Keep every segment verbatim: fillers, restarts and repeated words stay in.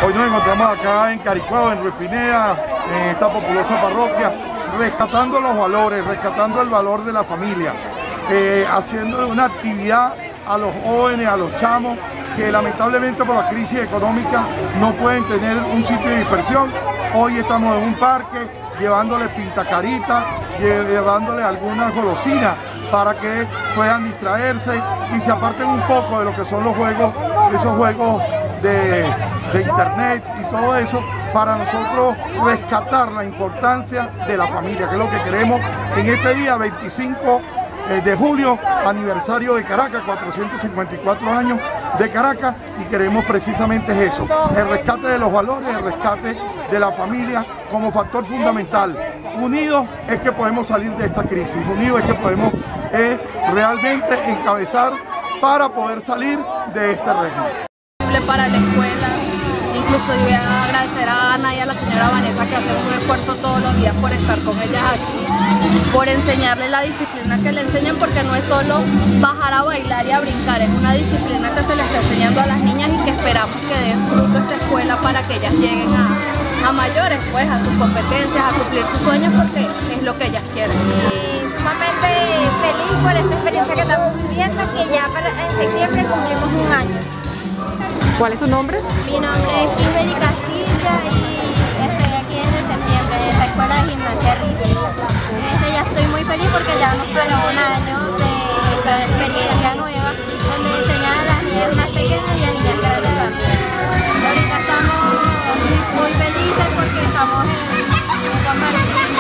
Hoy nos encontramos acá en Caricuao, en Ruipinea, en esta populosa parroquia, rescatando los valores, rescatando el valor de la familia, eh, haciendo una actividad a los jóvenes, a los chamos, que lamentablemente por la crisis económica no pueden tener un sitio de dispersión. Hoy estamos en un parque llevándole pintacaritas, llevándole algunas golosinas para que puedan distraerse y se aparten un poco de lo que son los juegos, esos juegos de, de internet y todo eso, para nosotros rescatar la importancia de la familia, que es lo que queremos en este día veinticinco de julio, aniversario de Caracas, cuatrocientos cincuenta y cuatro años de Caracas, y queremos precisamente eso, el rescate de los valores, el rescate de la familia como factor fundamental. Unidos es que podemos salir de esta crisis, unidos es que podemos eh, realmente encabezar para poder salir de este régimen. Para la escuela, incluso yo voy a agradecer a Ana y a la señora Vanessa, que hacen un esfuerzo todos los días por estar con ellas aquí, por enseñarles la disciplina que le enseñan, porque no es solo bajar a bailar y a brincar, es una disciplina que se les está enseñando a las niñas y que esperamos que dé fruto esta escuela para que ellas lleguen a, a mayores, pues a sus competencias, a cumplir sus sueños, porque es lo que ellas quieren. Y sumamente feliz por esta experiencia que estamos viviendo, que ya para, en septiembre cumplimos un año. ¿Cuál es tu nombre? Mi nombre es Kimberly Castilla y estoy aquí desde septiembre en esta escuela de gimnasia Rizzi. Este, ya estoy muy feliz porque ya nos para un año de esta experiencia nueva, donde enseñan a las niñas más pequeñas y a niñas grandes también. Ahorita estamos muy felices porque estamos en, en Juan Martín.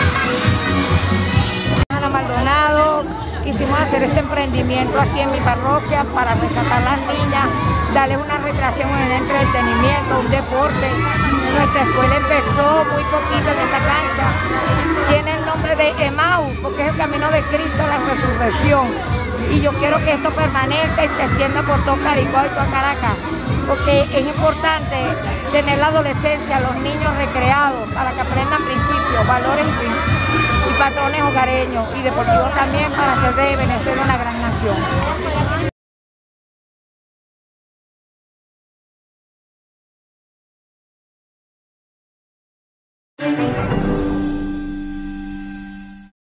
Ana Maldonado, quisimos hacer este emprendimiento aquí en mi parroquia para rescatar a las niñas, darles una recreación, un entretenimiento, un deporte. Nuestra escuela empezó muy poquito en esta cancha. Tiene el nombre de Emaús, porque es el camino de Cristo a la resurrección. Y yo quiero que esto permanezca y se extienda por todo Caricuao y toda Caracas, porque es importante tener la adolescencia, los niños recreados, para que aprendan principios, valores y, y patrones hogareños y deportivos también, para hacer de Venezuela una gran nación. Thank you.